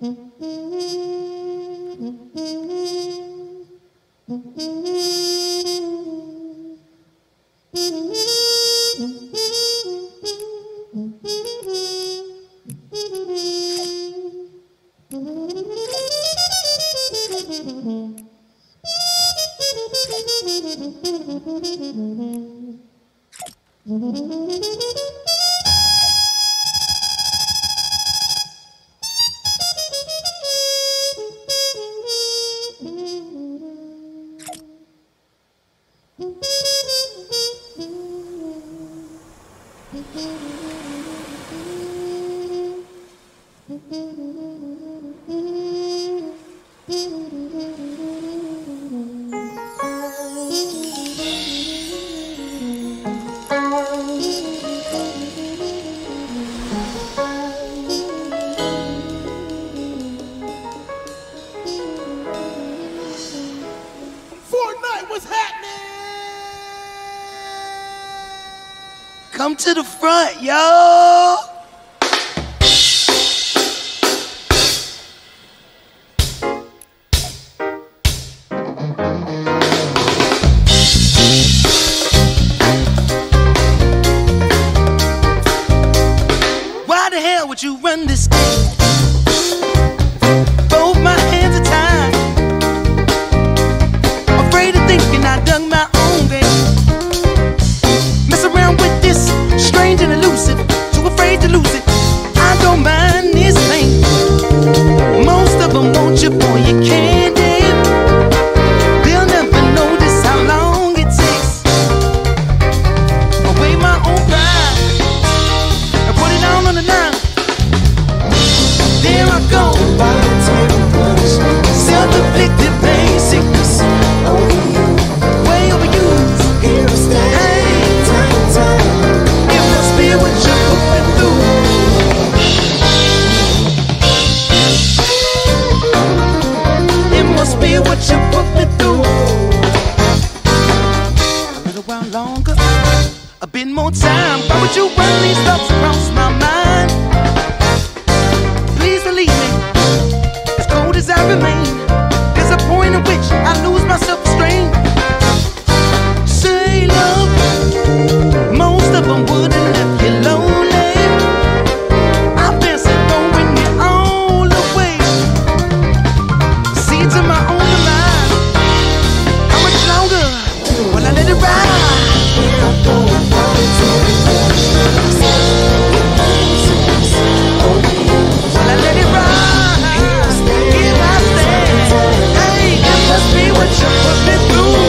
Come to the front, yo! Why the hell would you run this game? Both my hands are tied, afraid of thinking I done my own game. Mess around with this strange and elusive, too afraid to lose it. I don't mind this pain. Most of them want you for your candy. They'll never notice how long it takes. I weigh my own pride and put it down on the line. There I go, self-inflicted pain, sickness, way overused. Here I stand, time. It must be what you're going through. It must be what you put me through. A little while longer, a bit more time. Why would you run these thoughts across my mind? Please believe me, as cold as I remain, there's a point at which I lose my self-restraint. Say love, most of them wouldn't left you lonely. I've been throwing you all away. See to my own demise. How much longer will I let it ride? Will I let it ride? Here I stand. Hey, it must be what you put me through.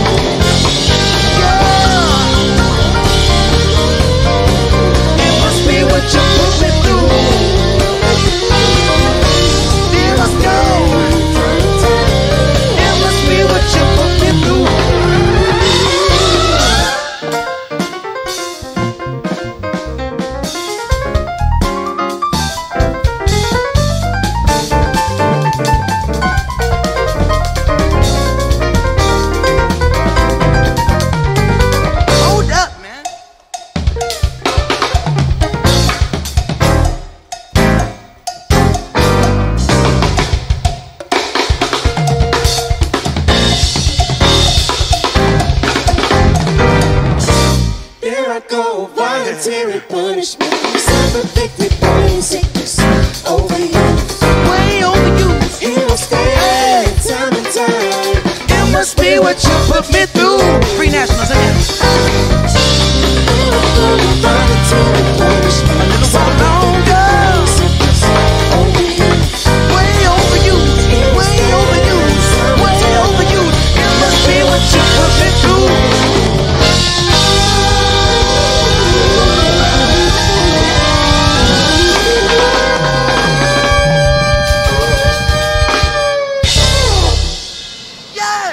It must be what you put me through. There I go. It must be what you put me through. Hold up, man. There I go, voluntary punishment, self-inflicted pain, sickness, overuse. Way overused. Here I stand, time and time. It must be what you put me through. Free nationals again. There I go, voluntary punishment, A little while longer. sickness, overuse. Way overused. Way overused. Way overused. It must be what you put me through. Yeah.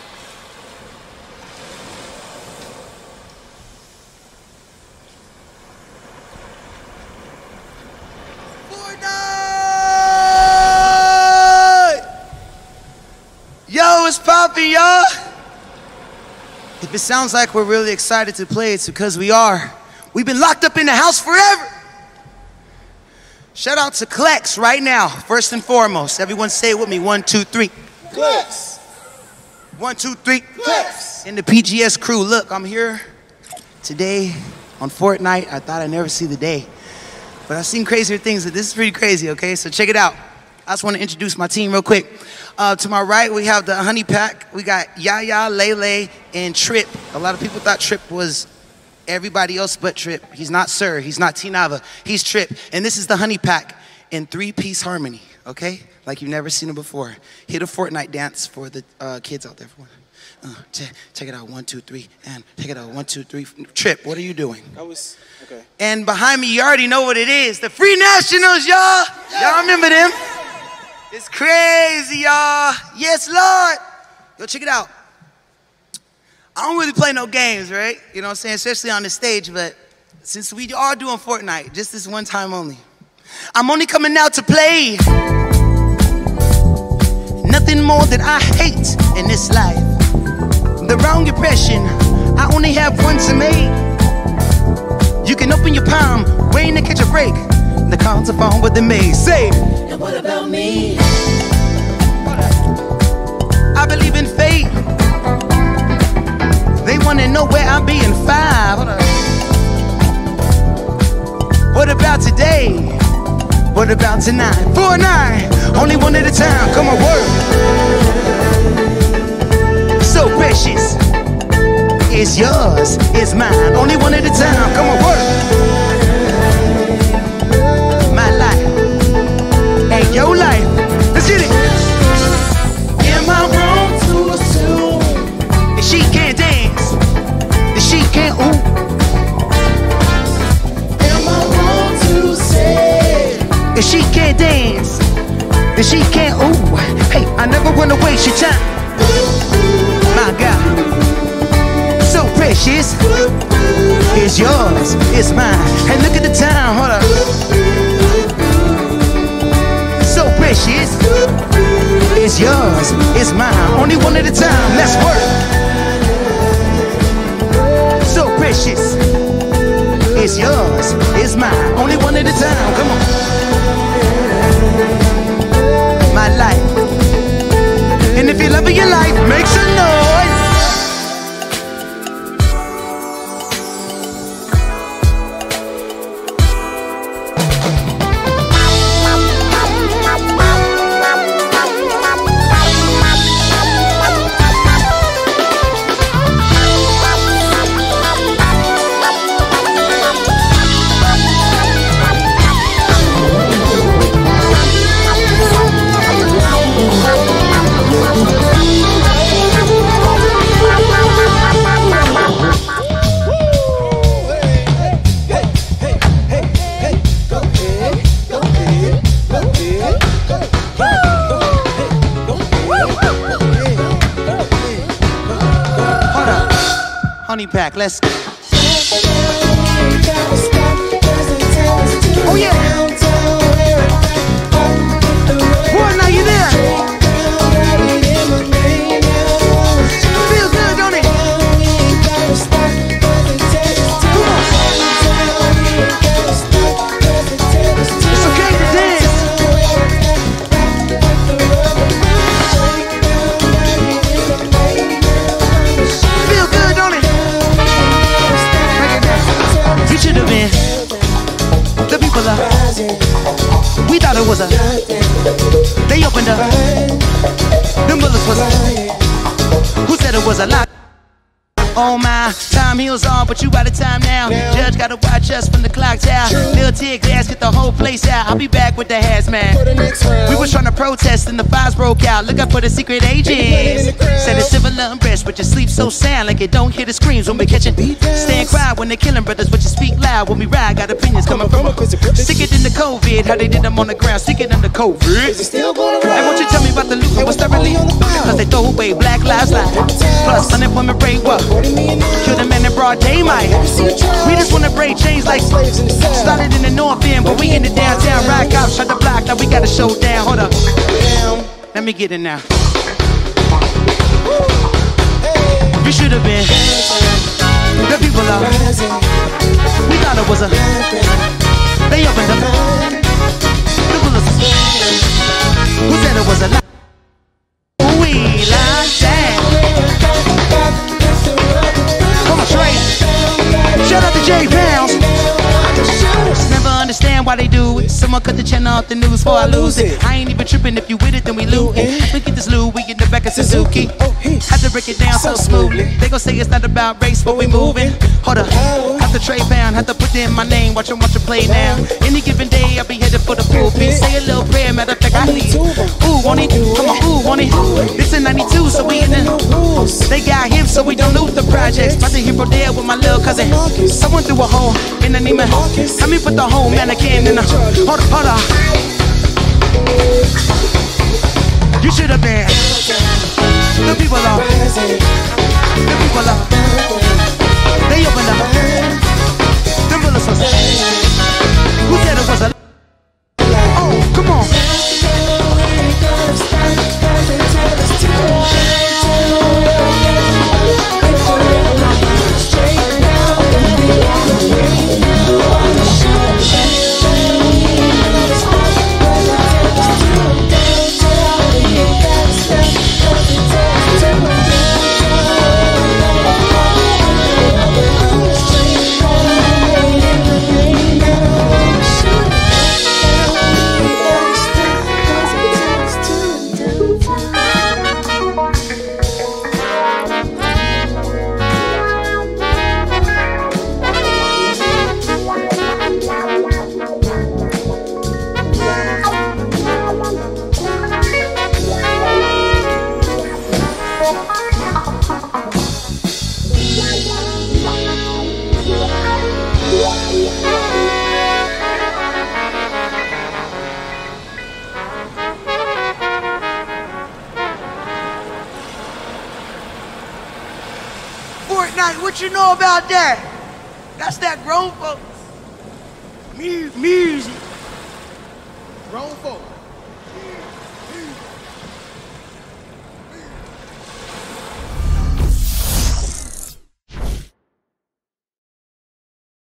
Fortnite! Yo, it's poppin', y'all. If it sounds like we're really excited to play, it's because we are. We've been locked up in the house forever. Shout out to Klex right now, first and foremost. Everyone say it with me, 1, 2, 3. Klex. 1, 2, 3. Klex. And the PGS crew, look, I'm here today on Fortnite. I thought I'd never see the day, but I've seen crazier things. This is pretty crazy, okay? So check it out. I just want to introduce my team real quick. To my right, we have the Honey Pack. We got Yaya, Lele, and Trip. A lot of people thought Trip was everybody else but Trip. He's not Sir, he's not T-Nava, he's Trip. And this is the Honey Pack in 3-piece harmony, okay? Like you've never seen it before. Hit a Fortnite dance for the kids out there. Check it out, 1, 2, 3, and check it out, 1, 2, 3. Trip, what are you doing? Okay. And behind me, you already know what it is. The Free Nationals, y'all. Y'all remember them? It's crazy, y'all. Yes, Lord. Yo, check it out. I don't really play no games, right? You know what I'm saying? Especially on the stage, but since we are doing Fortnite, just this one time only, I'm only coming out to play. Nothing more that I hate in this life. The wrong impression, I only have one to make. You can open your palm, waiting to catch a break. The cards are falling with the maze. Say, And what about me? I believe in fate. They wanna know where I'll be in 5. Hold up. What about today? What about tonight? 4, 9, only one at a time. Come on, work. So precious. It's yours, it's mine. Only one at a time. Come on, work. My life ain't your life. Let's get it. Am I wrong to assume that she can't dance? That she can't ooh? Am I wrong to say That she can't dance? That she can't ooh? Hey, I never wanna waste your time. My God, so precious. It's yours, it's mine. Hey, look at the time, hold up. So precious. It's yours, it's mine. Only one at a time, let's work. So precious. It's yours, it's mine. Only one at a time, come on. My life. And if you're loving your life, make some noise. Honey Pack, let's go. Oh yeah. Boy, now you there. Feels good, don't it? Come on. It's okay to dance. Feel good, don't it? You should have been. The people are. We thought it was a. They opened up. Them bullets was a. Who said it was a lot? Oh my, time heals on, but you out of time now. Judge gotta watch us from the clock tower. Lil' tear gas, get the whole place out. I'll be back with the hazmat. We was trying to protest and the fires broke out. Look up for the secret agents. Said it's civil unrest, but you sleep so sound like it don't hear the screams when we catching. Stand quiet when they killing brothers, but you speak loud when we ride. Got opinions coming from a sicker than the COVID. How they did them on the ground, sicker than the COVID. Hey, won't you tell me about the loot and what's that really? Cause they throw away Black Lives Matter. Plus unemployment rate what? Kill the man in broad daylight. We just wanna break chains like started in the north end, but we in the downtown. Rock out, shut the block, now we got a showdown. Hold up. Let me get it now. You should have been. The people are. We thought it was a. They opened up. they do it. Someone cut the channel off the news before I lose it. I ain't even tripping, if you with it, then we lootin'. We get this Louis, we get the back of Suzuki. Had to break it down so smoothly. They gon' say it's not about race, but we moving. Hold up, have to trade pound, have to put in my name. Watch 'em play now. Any given day, I'll be headed for the pulpit. Say a little prayer, matter of fact, I need. Ooh, want it? Come on, ooh, want it? This in 92, so we in the. They got him, so we don't lose the projects. About to hit there with my little cousin. Someone threw a hole in the Neiman. Let me put the whole mannequin in the. Hold on. You should have been. The people are. The people are. They opened up. The bullets was. Who said it was a. Oh, come on. What you know about that? That's that grown folks. Music. Grown folks.